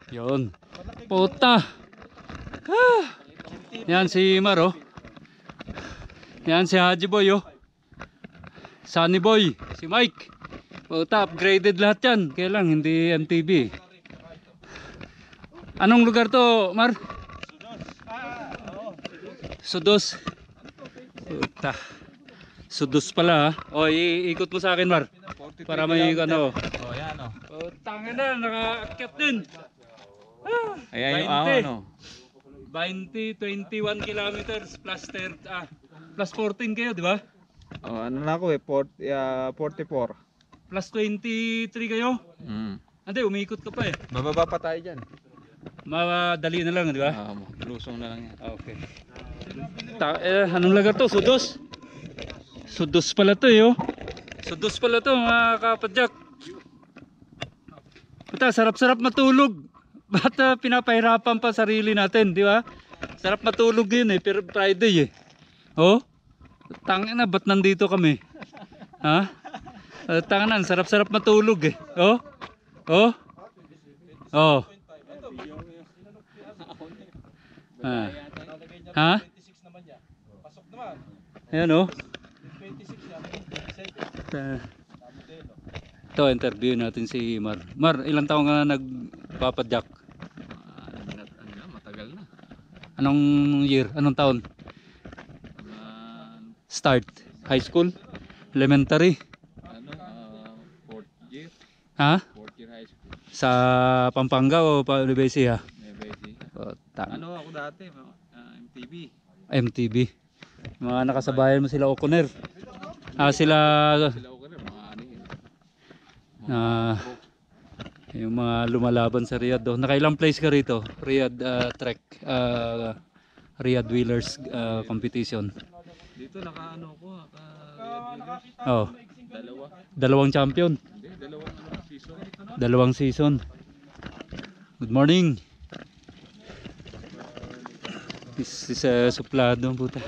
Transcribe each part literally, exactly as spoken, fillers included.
Yun. Puta. Ah. Yan si Maro. Yan si Haji Boy oh. Sunny Boy, si Mike. Puta, upgraded lahat yan. Kaya lang hindi M T B. Anong lugar to, Mar? Sudos. Puta. Sudos pala ha. O, iikot mo sa akin, Mar. Para may ano. Oh, yan oh. Oh, tanga na, naka-akyat din. Ah, Ayan yung ahon oh. twenty, twenty-one kilometers plus thirty, ah, plus fourteen kayo, di ba? Oh, ano na ako eh, forty, uh, forty-four. Plus twenty-three kayo? Mm. Hindi, umikot ka pa eh. Bababa pa tayo dyan. Madali na lang, di ba? Ah, lusong na lang yan. Okay. Ta eh, anong lugar to? Sudos? Sudos pala to eh, oh. Sudos pala to, mga kapadyak. Puta, sarap-sarap matulog. Ba't uh, pinapahirapan pa sarili natin, di ba? Sarap matulog yun eh, pero Friday eh. Oh? Tangin na, ba't nandito kami? Ha? Uh, tangin na, sarap-sarap matulog eh. Oh? Oh? Oh? Ha? Ha? Ayan oh. Uh, ito, interview natin si Mar. Mar, ilang taong ka nagpapadyak? Ano, matagal na. Anong year? Anong taon? Uh, Start? High school? Elementary? ano, uh, fourth year. Ha? Fourth year high school. Sa Pampanga o Palibesi ha? Nebesi. O, ta- Ano ako dati, uh, M T V. M T V. Mga nakasabayan mo sila Okuner. Ah, sila Sila ako rin, mga ano yun. ah, yung mga lumalaban sa Riyadh do. Nakailang place ka rito? Riyadh ah, Trek ah, Riyadh Wheelers ah, competition. Dito naka ano ko, naka Riyadh Wheelers. Oh, Dalawa. dalawang champion. Hindi, dalawang ano, season. Dalawang season. Good morning. This is a suplado puta.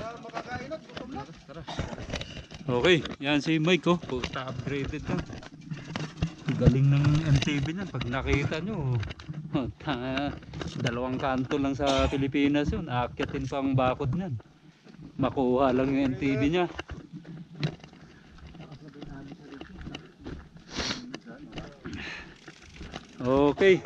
Okay, yan si Mike oh. Puta, upgraded na. Galing ng M T V niyan pag nakita nyo. Oh, ta- dalawang kanto lang sa Pilipinas yun. Aakyatin pa ang bakod niyan. Makuha lang yung M T V niya. Okay.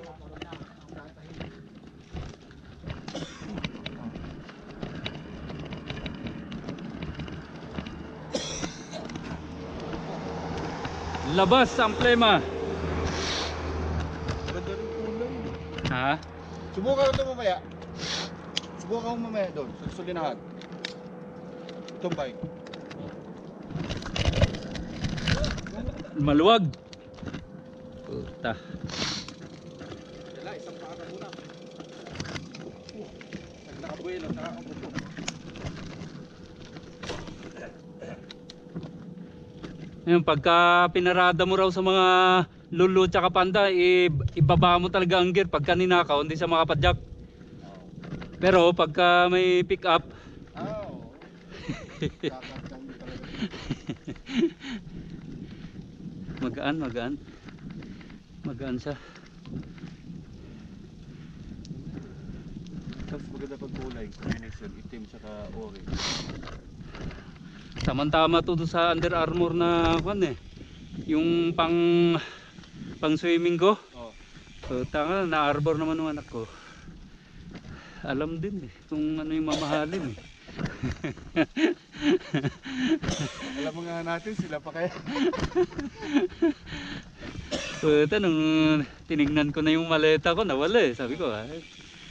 Labas ang plema. Ganda rin kulay. Ha? Subukan ko ito mamaya. Subukan ko mamaya doon. Sa Sulinahan. Itong bike. Maluwag. Puta. Dala, isang paka muna. Nakabuelo, nakakabuelo. Ngayon, pagka pinarada mo raw sa mga lulu tsaka panda, i- ibaba mo talaga ang gear pagka ninakaw, hindi sa makapadyak. Pero pagka may pick up, Ah, oo. Kakakang mo talaga. magaan, magaan. Magaan siya. Tapos maganda pag kulay. Combination, itim saka orange. Tama-tama to doon sa Under Armour na kwan eh. Yung pang pang swimming ko. Oh. So, tanga, na-arbor naman ng anak ko. Alam din eh, kung ano yung mamahalin eh. Alam mo nga natin, sila pa kaya. So, ito, nung tinignan ko na yung maleta ko, nawala eh. Sabi ko, ay.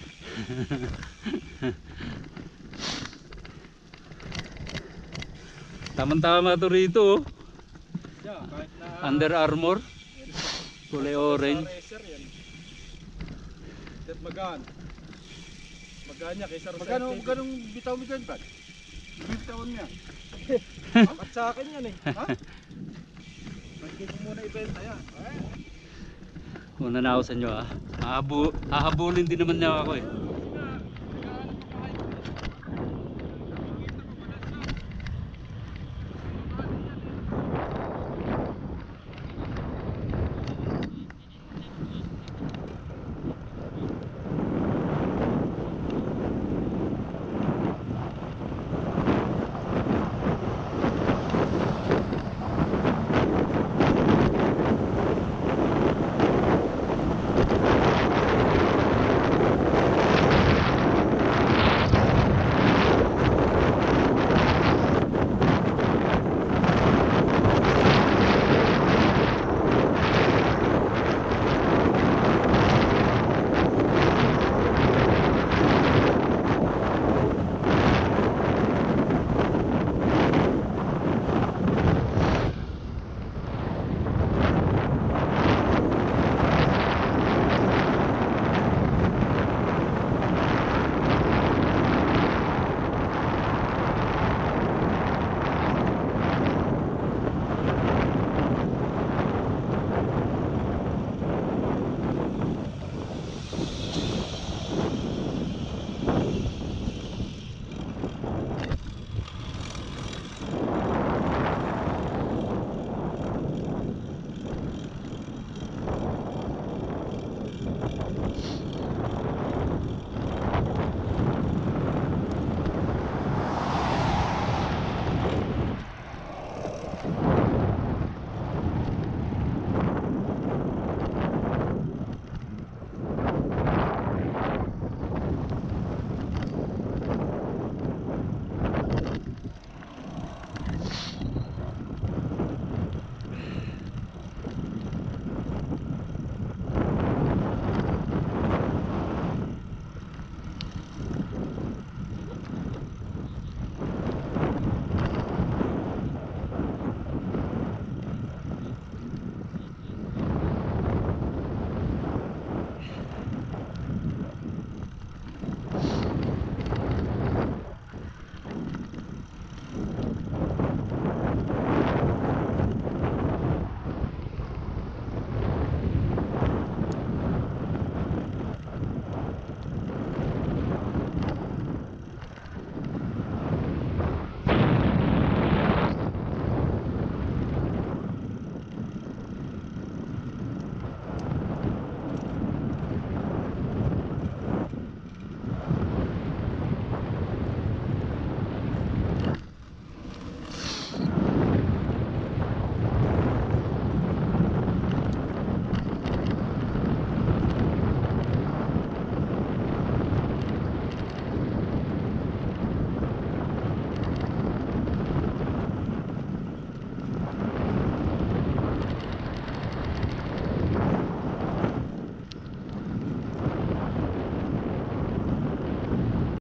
Tama-tama to rito oh. Yeah, kahit na Under Armour. Kulay orange. racer yan. That magaan. Magaan niya kaysa sa Magkano, magkano bitaw mo dyan, Brad? bitawan niya. At sa akin yan eh. Ha? Hindi ko muna ibenta yan. Una na ako sa inyo ah. Hahabu hahabulin din naman niya ako eh.